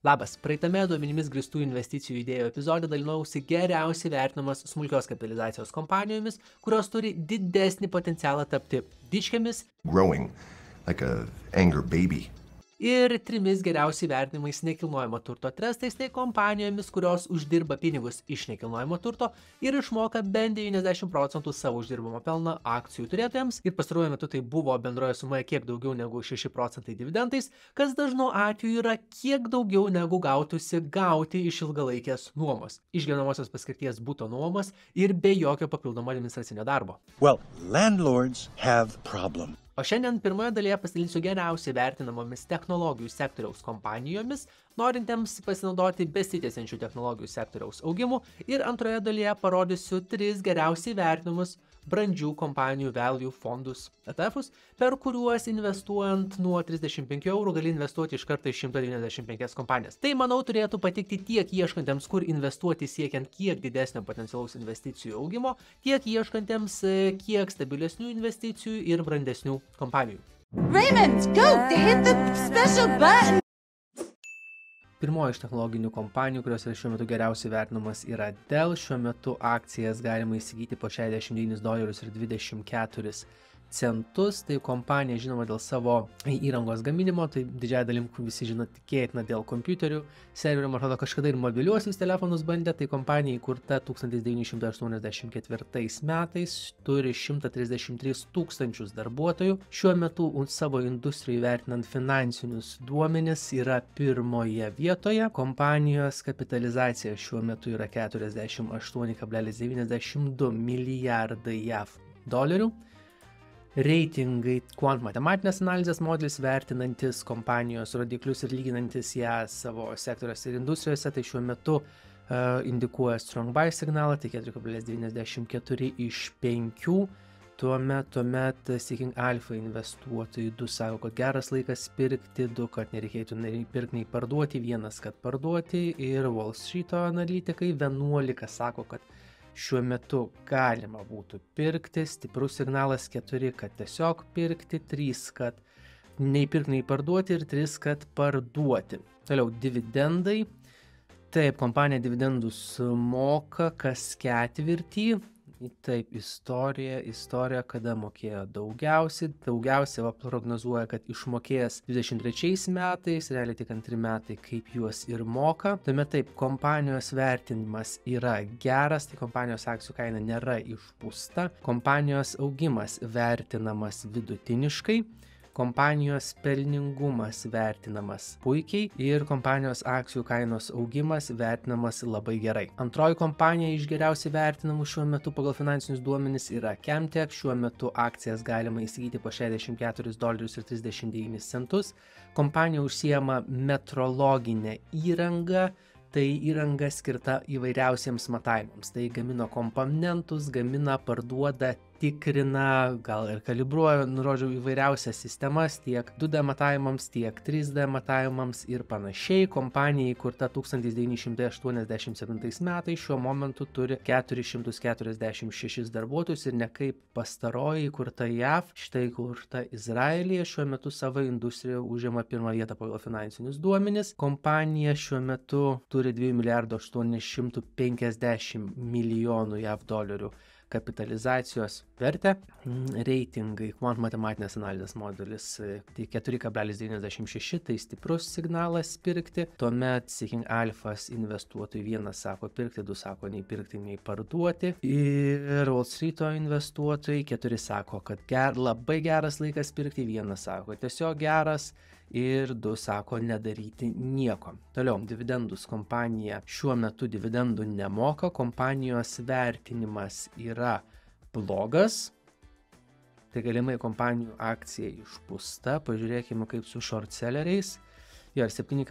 Labas, praeitame duomenimis grįstų investicijų idėjų epizode dalinausi geriausiai vertinamas smulkios kapitalizacijos kompanijomis, kurios turi didesnį potencialą tapti dičkėmis growing like an anger baby. ir 3 geriausiai vertinimais nekilnojamo turto trastais, tai kompanijomis, kurios uždirba pinigus iš nekilnojamo turto ir išmoka bent 90% savo uždirbamo pelno akcijų turėtojams. Ir pastaruoju metu tai buvo bendroje sumoje kiek daugiau negu 6% dividendais, kas dažnu atveju yra kiek daugiau negu gautųsi gauti iš ilgalaikės nuomos, iš gyvenamosios paskirties būto nuomos ir be jokio papildomo administracinio darbo. Well, landlords have problem. O šiandien pirmoje dalyje pasidalinsiu geriausiai vertinamomis technologijų sektoriaus kompanijomis, norintiems pasinaudoti besitęsiančių technologijų sektoriaus augimu, ir antroje dalyje parodysiu 3 geriausiai vertinamus brandžių kompanijų value fondus ETF-us, per kuriuos investuojant nuo 35 eurų gali investuoti iš karto į 195 kompanijas. Tai, manau, turėtų patikti tiek ieškantiems, kur investuoti siekiant kiek didesnio potencialaus investicijų augimo, tiek ieškantiems kiek stabilesnių investicijų ir brandesnių kompanijų. Raymond, go! Hit the special button! Pirmoji iš technologinių kompanijų, kurios yra šiuo metu geriausiai vertinamas, yra Dell. Šiuo metu akcijas galima įsigyti po $69.24. Tai kompanija žinoma dėl savo įrangos gaminimo, tai didžiąją dalim visi žino tikėtina dėl kompiuterių, serverių, man atrodo, kažkada ir mobiliuosius telefonus bandė. Tai kompanija įkurta 1984 metais, turi 133 tūkstančius darbuotojų. Šiuo metu savo industrijai vertinant finansinius duomenis yra pirmoje vietoje. Kompanijos kapitalizacija šiuo metu yra 48,92 milijardai JAV dolerių. Reitingai Quant matematinės analizės modelis vertinantis kompanijos rodiklius ir lyginantis ją savo sektoriuose ir industrijose, tai šiuo metu indikuoja strong buy signalą, tai 4,94 iš 5. Tuomet Seeking Alpha investuotojai 2 sako, kad geras laikas pirkti, 2, kad nereikėtų nei pirkti, nei parduoti, 1, kad parduoti, ir Wall Street analitikai 11 sako, kad šiuo metu galima būtų pirkti, stiprus signalas 4, kad tiesiog pirkti, 3, kad nei pirkti, nei parduoti, ir 3, kad parduoti. Toliau dividendai. Taip, kompanija dividendus moka kas ketvirtį. Taip, istorija, kada mokėjo daugiausiai prognozuoja, kad išmokės 23 metais, realiai tik 2 metai, kaip juos ir moka. Tuomet taip, kompanijos vertinimas yra geras, tai kompanijos akcijų kaina nėra išpūsta, kompanijos augimas vertinamas vidutiniškai, kompanijos pelningumas vertinamas puikiai ir kompanijos akcijų kainos augimas vertinamas labai gerai. Antroji kompanija iš geriausiai vertinamų šiuo metu pagal finansinius duomenis yra Chemtech. Šiuo metu akcijas galima įsigyti po $64.39. Kompanija užsiema metrologinę įrangą. Tai įranga skirta įvairiausiems matavimams. Tai gamina komponentus, gamina, parduoda, tikrina, gal ir kalibruoja, nurodžiau įvairiausias sistemas, tiek 2D matavimams, tiek 3D matavimams ir panašiai. Kompanija įkurta 1987 metais, šiuo momentu turi 446 darbuotojus ir ne kaip pastaroji įkurta JAV, štai įkurta Izraelyje, šiuo metu savo industrijoje užima 1 vietą pagal finansinius duomenis. Kompanija šiuo metu turi 2,850 milijonų JAV dolerių kapitalizacijos vertę. Reitingai Quant matematinės analizės modelis, tai 4,96, tai stiprus signalas pirkti. Tuomet Seeking Alpha investuotojai 1 sako pirkti, 2 sako nei pirkti, nei parduoti. Ir Wall Street investuotojai 4 sako, kad labai geras laikas pirkti, 1 sako tiesiog geras, ir 2 sako nedaryti nieko. Toliau, dividendus kompanija šiuo metu dividendų nemoka, kompanijos vertinimas yra blogas, tai galimai kompanijų akcija išpūsta, pažiūrėkime kaip su short selleriais. Ir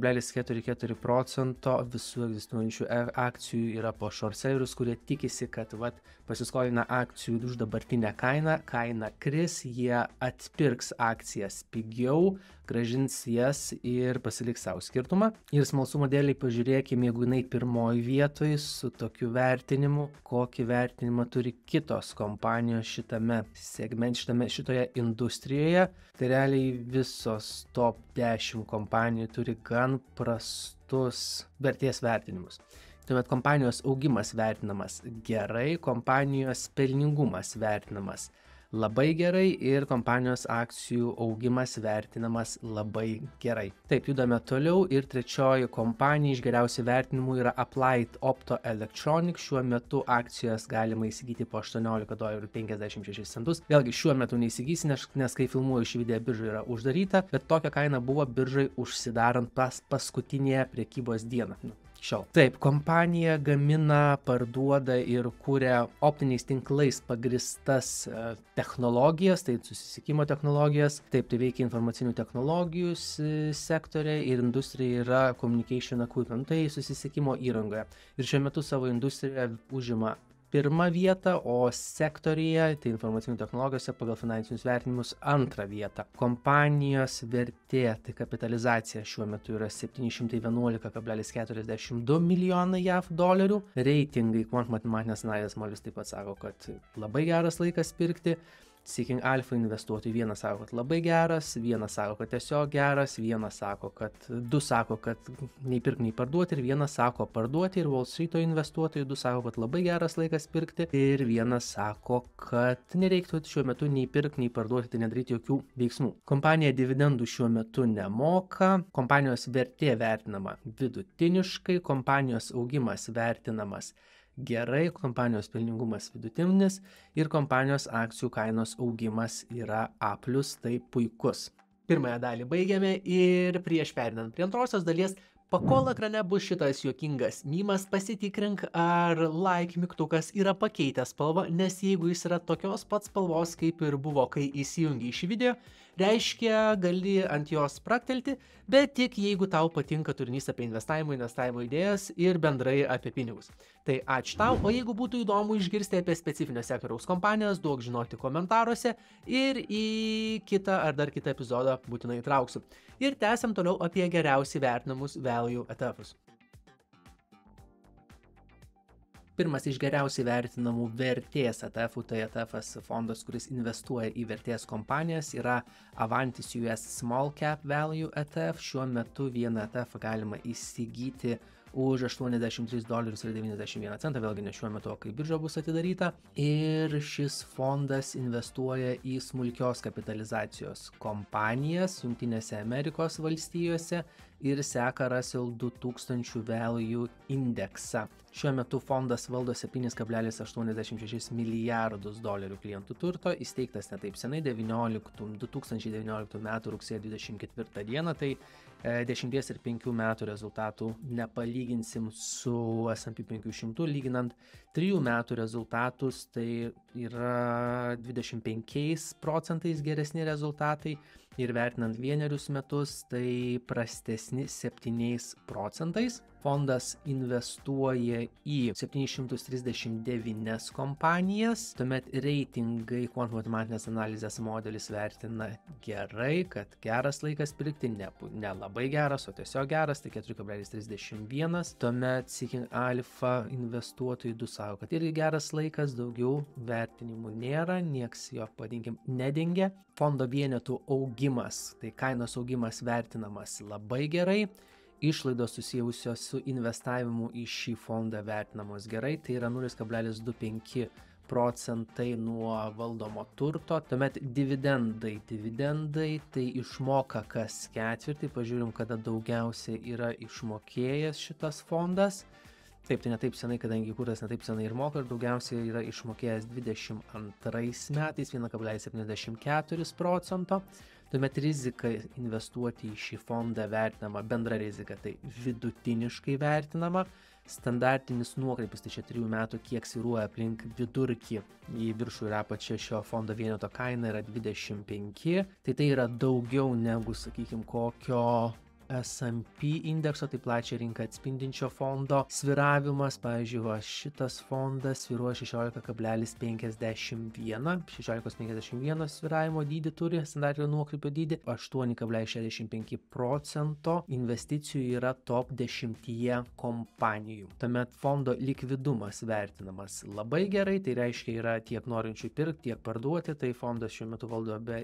7,44% visų egzistuojančių akcijų yra po short sellerius, kurie tikisi, kad pasiskolina akcijų už dabartinę kainą, kaina kris, jie atpirks akcijas pigiau, grąžins jas ir pasiliks savo skirtumą. Ir smalsumo dėliai pažiūrėkime, jeigu jinai pirmoji vietoje su tokiu vertinimu, kokį vertinimą turi kitos kompanijos šitame segmente, šitoje industrijoje. Tai realiai visos top 10 kompanijų turi gan prastus vertės vertinimus. Tuomet kompanijos augimas vertinamas gerai, kompanijos pelningumas vertinamas labai gerai ir kompanijos akcijų augimas vertinamas labai gerai. Taip, judame toliau ir trečioji kompanija iš geriausių vertinimų yra Applied Optoelectronics. Šiuo metu akcijos galima įsigyti po $18.56. Vėlgi, šiuo metu neįsigysi, nes kai filmuoju šį video birža yra uždaryta, bet tokia kaina buvo biržai užsidarant paskutinėje prekybos dieną. Taip, kompanija gamina, parduoda ir kuria optiniais tinklais pagristas technologijas, tai susisiekimo technologijas. Taip, tai veikia informacinių technologijų sektorė ir industrija yra communication equipment, tai susisiekimo įrangoje. Ir šiuo metu savo industrijoje užima pirmą vietą, o sektorija, tai informacinių technologijose pagal finansinius vertinimus antrą vietą. Kompanijos vertė, tai kapitalizacija šiuo metu yra $711,42 milijonai JAV dolerių. Reitingai, Quant matematinės analizės modelis taip pat sako, kad labai geras laikas pirkti. Seeking Alpha investuotojai vienas sako, kad labai geras, vienas sako, kad tiesiog geras, vienas sako, kad du sako, kad nei pirkti, nei parduoti, ir vienas sako parduoti, ir Wall Street'o investuotojai du sako, kad labai geras laikas pirkti, ir vienas sako, kad nereiktų šiuo metu nei pirkti, nei parduoti, tai nedaryti jokių veiksmų. Kompanija dividendų šiuo metu nemoka, kompanijos vertė vertinama vidutiniškai, kompanijos augimas vertinamas gerai, kompanijos pelningumas vidutinis ir kompanijos akcijų kainos augimas yra A+, tai puikus. Pirmąją dalį baigiame ir prieš perinant prie antrosios dalies, pakol ekrane bus šitas juokingas mymas, pasitikrink, ar like mygtukas yra pakeitęs spalvą, nes jeigu jis yra tokios pats spalvos, kaip ir buvo, kai įsijungi šį video, reiškia, gali ant jos praktelti, bet tik jeigu tau patinka turinys apie investavimo idėjas ir bendrai apie pinigus. Tai ačiū tau, o jeigu būtų įdomu išgirsti apie specifinio sektoriaus kompanijas, duok žinoti komentaruose ir į kitą ar dar kitą epizodą būtinai įtrauksiu. Ir tęsiam toliau apie geriausiai vertinamus value ETF-us. Pirmas iš geriausiai vertinamų vertės ETF-ų, tai ETF-as fondas, kuris investuoja į vertės kompanijas, yra Avantis US Small Cap Value ETF. Šiuo metu vieną ETF galima įsigyti už $83.91, vėlgi ne šiuo metu, kai birža bus atidaryta. Ir šis fondas investuoja į smulkios kapitalizacijos kompanijas Jungtinėse Amerikos valstijose ir seka Russell 2000 Value indeksą. Šiuo metu fondas valdo $7,86 milijardus klientų turto, įsteigtas netaip senai 2019 m. rugsėjo 24 d. Tai 10 ir 5 metų rezultatų nepalyginsim su S&P 500, lyginant 3 metų rezultatus, tai yra 25% geresni rezultatai ir vertinant 1 metus, tai prastesni 7%. Fondas investuoja į 739 kompanijas, tuomet reitingai Quant matematinės analizės modelis vertina gerai, kad geras laikas pirkti, ne labai geras, o tiesiog geras, tai 4,31. Tuomet Seeking Alpha investuotojai du sako, kad irgi geras laikas, daugiau vertinimų nėra, nieks jo, vadinkim, nedengia. Fondo vienetų augimas, tai kainos augimas vertinamas labai gerai. Išlaidos susijusios su investavimu į šį fondą vertinamos gerai, tai yra 0,25% nuo valdomo turto. Tuomet dividendai tai išmoka kas ketvirtį, pažiūrim, kada daugiausiai yra išmokėjęs šitas fondas. Taip, tai netaip senai, kadangi kuras netaip senai ir moka, ir daugiausiai yra išmokėjęs 22 metais 1,74%. Tuomet rizika investuoti į šį fondą vertinama, bendra rizika tai vidutiniškai vertinama, standartinis nuokrypis, tai čia 3 metų, kiek svyruoja aplink vidurkį į viršų ir apačią šio fondo vieneto kaina yra 25, tai yra daugiau negu, sakykime, kokio S&P indekso, tai plačią rinką atspindinčio fondo sviravimas. Pavyzdžiui, šitas fondas sviruoja 16,51 sviravimo dydį turi, standartinio nuokrypio dydį, 8,65% investicijų yra top 10 kompanijų. Tuomet fondo likvidumas vertinamas labai gerai, tai reiškia yra tiek norinčių pirkti, tiek parduoti, tai fondas šiuo metu valdo be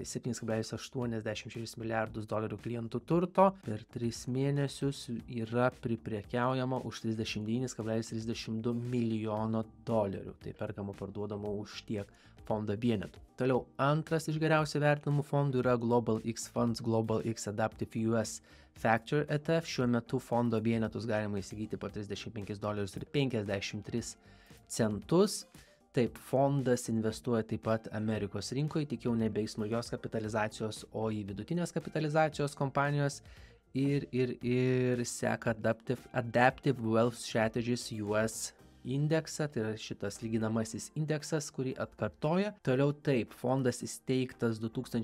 7,86 milijardus dolerių klientų turto, per 3 mėnesius yra priprekiaujama už 39,32 milijono dolerių, tai perkama parduodama už tiek fondo vienetų. Toliau, antras iš geriausiai vertinamų fondų yra Global X Funds Global X Adaptive US Factor ETF. Šiuo metu fondo vienetus galima įsigyti po $35.53. Taip, fondas investuoja taip pat Amerikos rinkoje, tik jau nebe į smulkios kapitalizacijos, o į vidutinės kapitalizacijos kompanijos ir seka Adaptive Wealth Strategies US indeksą, tai yra šitas lyginamasis indeksas, kurį atkartoja. Toliau taip, fondas įsteigtas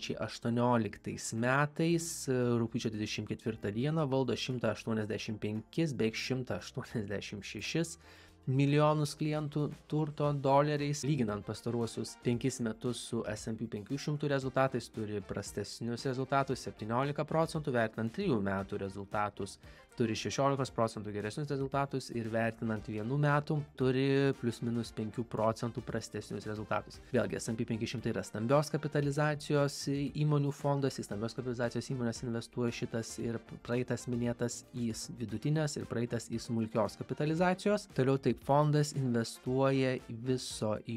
2018 metais, rugpjūčio 24 dieną, valdo 185, beveik 186 milijonus klientų turto doleriais. Lyginant pastaruosius 5 metus su S&P 500 rezultatais, turi prastesnius rezultatus 17%, vertinant 3 metų rezultatus turi 16% geresnius rezultatus ir vertinant 1 metų turi plus minus 5% prastesnius rezultatus. Vėlgi, S&P 500 yra stambios kapitalizacijos įmonių fondas, į stambios kapitalizacijos įmonės investuoja šitas ir praeitas minėtas į vidutinės ir praeitas į smulkios kapitalizacijos. Toliau taip, fondas investuoja viso į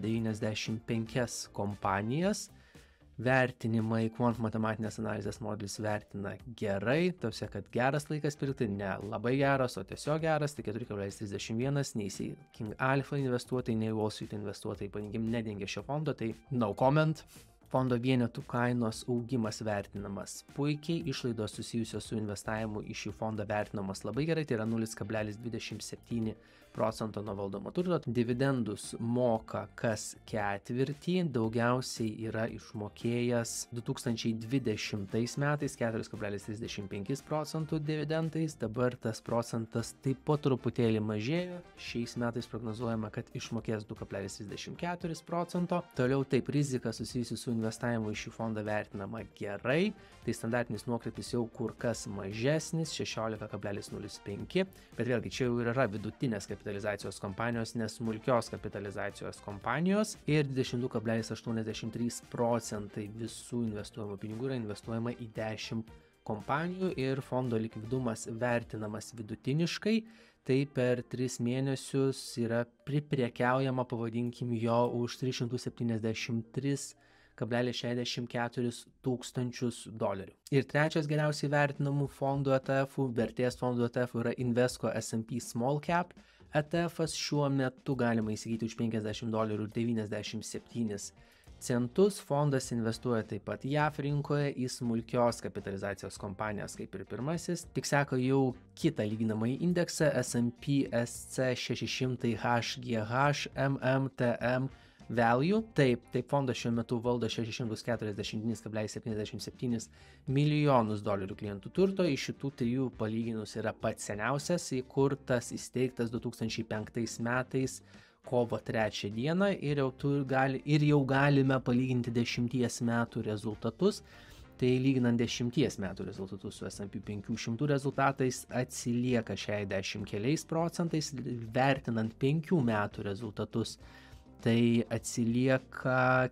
195 kompanijas. Vertinimai, kvant matematinės analizės modelis vertina gerai, tausia, kad geras laikas pirkti, ne labai geras, o tiesiog geras, tai 4,31, nei King Alpha investuotojai, nei Wall Street investuotojai, paninkim, nedengia šio fondo, tai no comment. Fondo vienetų kainos augimas vertinamas puikiai, išlaidos susijusios su investavimu į šį fondą vertinamas labai gerai, tai yra 0,27% nuo valdomo turto. Dividendus moka kas ketvirtį, daugiausiai yra išmokėjęs 2020 metais 4,35% dividendais, dabar tas procentas taip po truputėlį mažėjo, šiais metais prognozuojama, kad išmokės 2,34%. Toliau taip, rizika susijusi su investavimu į šį fondą vertinama gerai, tai standartinis nuokrypis jau kur kas mažesnis, 16,05, bet vėlgi čia jau yra vidutinės kapitalizacijos kompanijos, nesmulkios kapitalizacijos kompanijos ir 22,83% visų investuojamų pinigų yra investuojama į 10 kompanijų ir fondo likvidumas vertinamas vidutiniškai, tai per 3 mėnesius yra priprekiaujama, pavadinkim, jo už $373,64 tūkstančius dolerių. Ir trečias geriausiai vertinamų fondų ETF-ų, vertės fondų ETF-ų yra Invesco S&P Small Cap ETF-as, šiuo metu galima įsigyti už $50.97. Fondas investuoja taip pat JAF rinkoje į smulkios kapitalizacijos kompanijas kaip ir pirmasis, tik seka jau kitą lyginamąjį indeksą S&P SC 600 HGH MMTM Value. Taip, fondas šiuo metu valdo 649,77 milijonus dolerių klientų turto, iš šitų 3 palyginus yra pats seniausias, įkurtas, įsteigtas 2005 metais kovo 3 dieną ir jau galime palyginti 10 metų rezultatus. Tai lyginant 10 metų rezultatus su S&P 500 rezultatais atsilieka 60 keliais procentais, vertinant 5 metų rezultatus tai atsilieka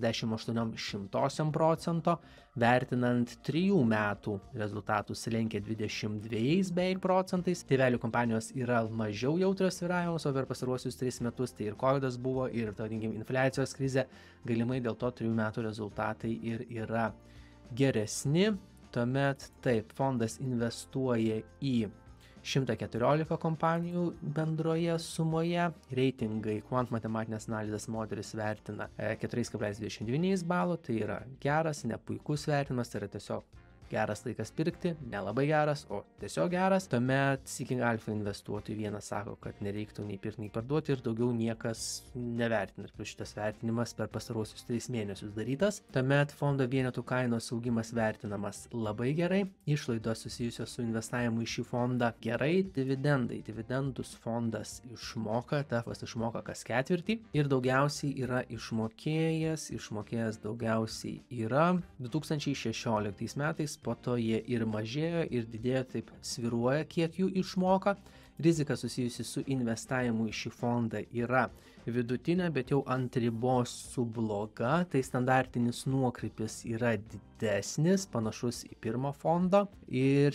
48%, vertinant 3 metų rezultatus lenkia 22 beveik procentais. Tai vėliau kompanijos yra mažiau jautrios svyravimams, o per pastaruosius 3 metus tai ir Covidas buvo, ir infliacijos krizė, galimai dėl to 3 metų rezultatai ir yra geresni. Tuomet taip, fondas investuoja į 114 kompanijų bendroje sumoje, reitingai kvant matematinės analizės modelis vertina 4,29 balo, tai yra geras, ne puikus vertinimas, tai yra tiesiog geras laikas pirkti, nelabai geras, o tiesiog geras. Tuomet Seeking Alpha investuotojai vienas sako, kad nereiktų nei pirkti, nei parduoti ir daugiau niekas nevertina. Ir šitas vertinimas per pastarosius 3 mėnesius darytas. Tuomet fondo vienetų kainos augimas vertinamas labai gerai, išlaidos susijusios su investavimu į šį fondą gerai, dividendus fondas išmoka, TAFas išmoka kas ketvirtį ir daugiausiai yra išmokėjęs daugiausiai yra 2016 metais, po to jie ir mažėjo, ir didėjo, taip sviruoja, kiek jų išmoka. Rizika susijusi su investavimu į šį fondą yra vidutinė, bet jau ant ribos su bloga, tai standartinis nuokrypis yra didesnis, panašus į pirmo fondo ir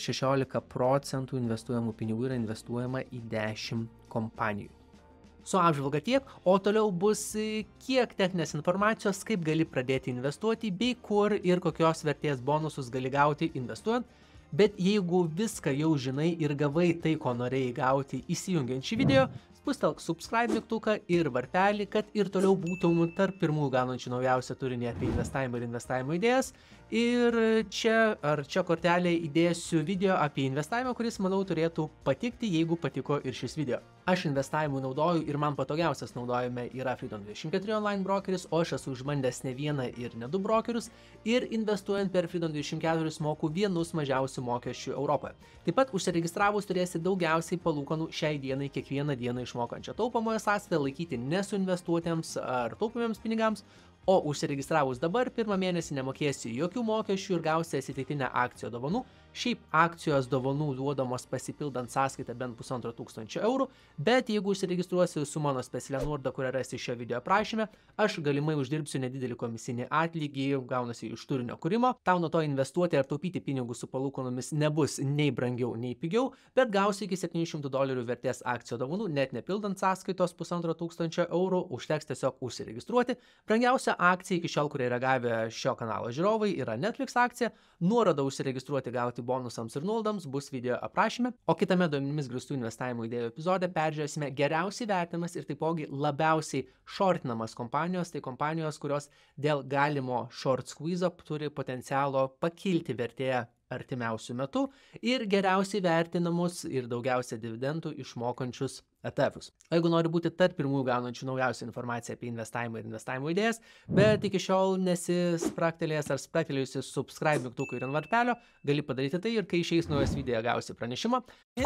16% investuojamų pinigų yra investuojama į 10 kompanijų. Su apžvalga tiek, o toliau bus kiek techninės informacijos, kaip gali pradėti investuoti, bei kur ir kokios vertės bonusus gali gauti investuojant. Bet jeigu viską jau žinai ir gavai tai, ko norėjai gauti įsijungiant šį video, spustelk subscribe mygtuką ir varpelį, kad ir toliau būtum tarp pirmųjų gaunančių naujausią turinį apie investavimą ir investavimo idėjas. Ir čia kortelėje įdėsiu video apie investavimą, kuris, manau, turėtų patikti, jeigu patiko ir šis video. Aš investavimui naudoju ir man patogiausias naudojime yra Freedom24 online brokeris, o aš esu išbandęs ne vieną ir ne 2 brokerius ir investuojant per Freedom24 moku vienus mažiausių mokesčių Europoje. Taip pat užsiregistravus turėsi daugiausiai palūkanų šiai dienai kiekvieną dieną išmokančią taupamojo sąskaitą laikyti nesuinvestuotiems ar taupomiems pinigams, o užsiregistravus dabar pirmą mėnesį nemokėsi jokių mokesčių ir gausi atsitiktinę akcijų dovanų. Šiaip akcijos dovanų duodamos pasipildant sąskaitą bent 1500 eurų, bet jeigu užsiregistruosi su mano specialia nuoroda, kurią rasi šio video aprašyme, aš galimai uždirbsiu nedidelį komisinį atlygį, gaunasi iš turinio kūrimo. Tau nuo to investuoti ar taupyti pinigus su palūkanomis nebus nei brangiau, nei pigiau, bet gausi iki $700 vertės akcijų dovanų, net nepildant sąskaitos 1500 eurų, užteks tiesiog užsiregistruoti. Brangiausia akcija iki šiol, kurią yra gavę šio kanalo žiūrovai, yra Netflix akcija. Nuoroda užsiregistruoti gauti bonusams ir nuolaidams bus video aprašyme, o kitame duomenimis grįstų investavimo idėjų epizode peržiūrėsime geriausiai vertinamas ir taipogi labiausiai shortinamas kompanijos, tai kompanijos, kurios dėl galimo short squeeze turi potencialo pakilti vertėje artimiausių metų ir geriausiai vertinamus ir daugiausia dividendų išmokančius ETF'us. O jeigu nori būti tarp pirmųjų gaunančių naujausią informaciją apie investavimą ir investavimo idėjas, bet iki šiol nesi spraktelėjęs ar spraktelėjusi subscribe mygtuką ir ant varpelio, gali padaryti tai ir kai išeis naujas video gausi pranešimą.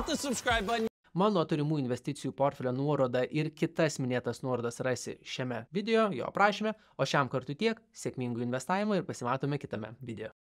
Mano turimų investicijų portfelio nuorodą ir kitas minėtas nuorodas rasi šiame video, jo aprašyme, o šiam kartui tiek, sėkmingų investavimo ir pasimatome kitame video.